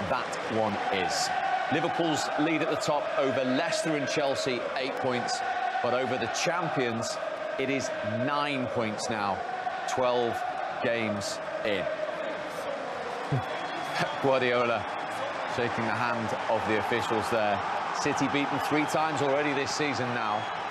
that one is. Liverpool's lead at the top over Leicester and Chelsea, 8 points. But over the champions, it is 9 points now, 12 games in. Pep Guardiola shaking the hand of the officials there. City beaten 3 times already this season now.